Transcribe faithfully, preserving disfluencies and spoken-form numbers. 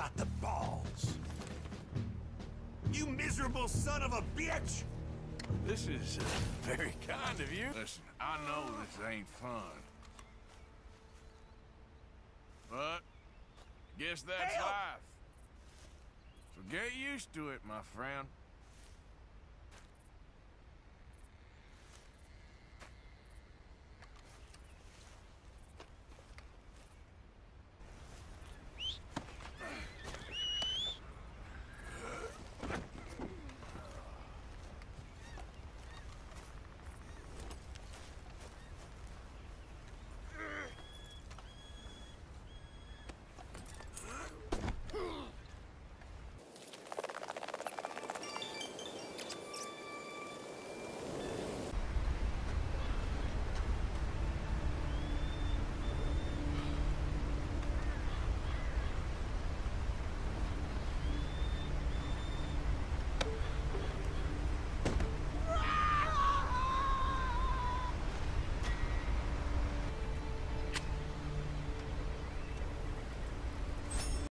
got the balls? You miserable son of a bitch! This is uh, very kind of you. Listen, I know this ain't fun. But, guess that's Help! life. So get used to it, my friend.